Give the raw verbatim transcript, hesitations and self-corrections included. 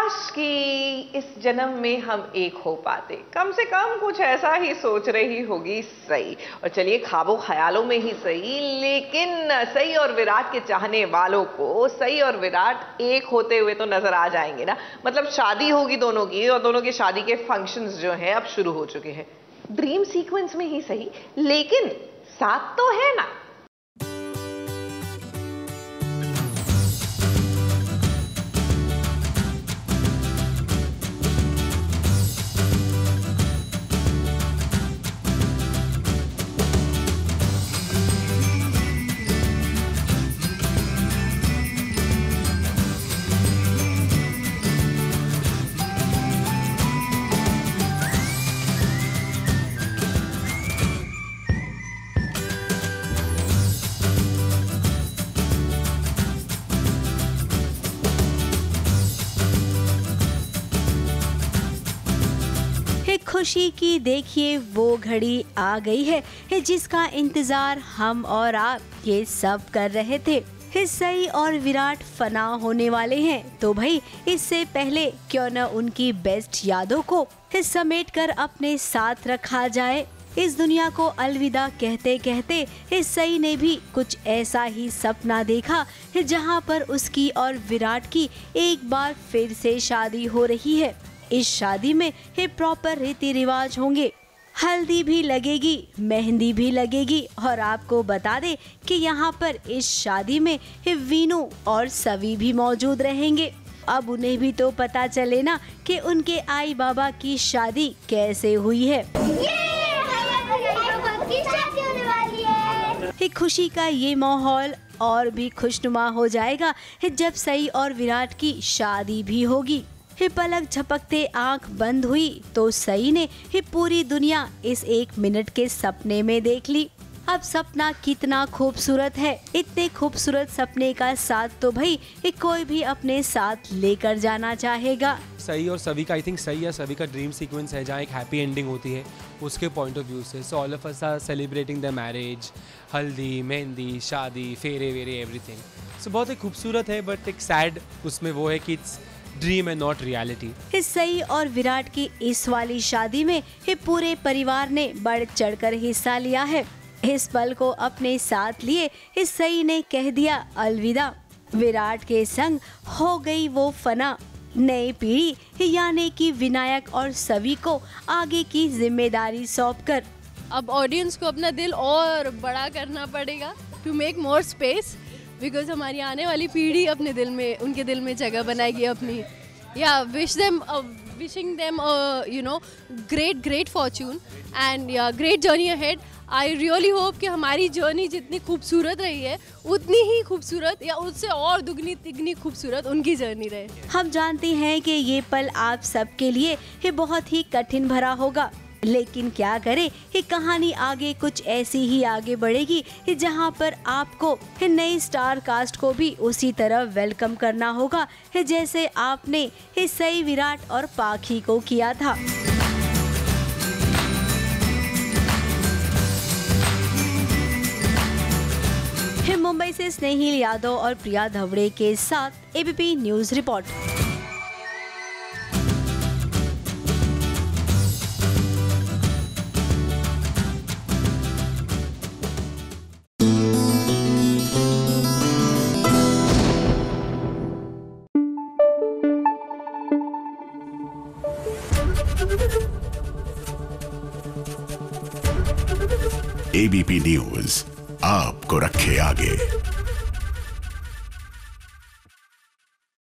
काश कि इस जन्म में हम एक हो पाते, कम से कम कुछ ऐसा ही सोच रही होगी सही। और चलिए ख्वाबों ख्यालों में ही सही, लेकिन सही और विराट के चाहने वालों को सही और विराट एक होते हुए तो नजर आ जाएंगे ना। मतलब शादी होगी दोनों की, और दोनों की शादी के फंक्शंस जो हैं अब शुरू हो चुके हैं। ड्रीम सीक्वेंस में ही सही, लेकिन साथ तो है ना। खुशी की देखिए वो घड़ी आ गई है जिसका इंतजार हम और आप ये सब कर रहे थे। सई और विराट फना होने वाले हैं, तो भाई इससे पहले क्यों न उनकी बेस्ट यादों को समेट कर अपने साथ रखा जाए। इस दुनिया को अलविदा कहते कहते सई ने भी कुछ ऐसा ही सपना देखा जहां पर उसकी और विराट की एक बार फिर से शादी हो रही है। इस शादी में ही प्रॉपर रीति रिवाज होंगे, हल्दी भी लगेगी, मेहंदी भी लगेगी, और आपको बता दे कि यहाँ पर इस शादी में वीनू और सवी भी मौजूद रहेंगे। अब उन्हें भी तो पता चले ना कि उनके आई बाबा की शादी कैसे हुई है। ये खुशी का ये माहौल और भी खुशनुमा हो जाएगा जब सई और विराट की शादी भी होगी। ही पलक झपकते आंख बंद हुई तो सई ने ही पूरी दुनिया इस एक मिनट के सपने में देख ली। अब सपना कितना खूबसूरत है, इतने खूबसूरत सपने का साथ तो भाई कोई भी अपने साथ लेकर जाना चाहेगा। सई और सवी का आई थिंक सई या सवी का ड्रीम सीक्वेंस है जहाँ एक हैप्पी एंडिंग होती है उसके पॉइंट ऑफ व्यू से। So all of us are celebrating the marriage, haldi, mehndi, शादी, फेरे वेरे एवरीथिंग। सो बहुत ही खूबसूरत है, बट एक सैड उसमें वो है कि it's dream and not reality. Sai और विराट की इस वाली शादी में पूरे परिवार ने बढ़ चढ़कर हिस्सा लिया है। इस पल को अपने साथ लिए सई ने कह दिया अलविदा। विराट के संग हो गई वो फना। नई पीढ़ी यानी कि विनायक और सवी को आगे की जिम्मेदारी सौंपकर अब ऑडियंस को अपना दिल और बड़ा करना पड़ेगा to make more space, because हमारी आने वाली पीढ़ी अपने दिल में, उनके दिल में जगह बनाएगी अपनी। या wish them wishing them you know great great fortune and या great journey ahead. I really hope कि हमारी जर्नी जितनी खूबसूरत रही है उतनी ही खूबसूरत या उससे और दुगनी तिगनी खूबसूरत उनकी जर्नी रहे। हम जानते हैं कि ये पल आप सबके लिए ही बहुत ही कठिन भरा होगा, लेकिन क्या करें, ये कहानी आगे कुछ ऐसी ही आगे बढ़ेगी जहां पर आपको नई स्टार कास्ट को भी उसी तरह वेलकम करना होगा जैसे आपने सई, विराट और पाखी को किया था। मुंबई से स्नेहिल यादव और प्रिया धवड़े के साथ ABP news report. ABP news आपको रखे आगे।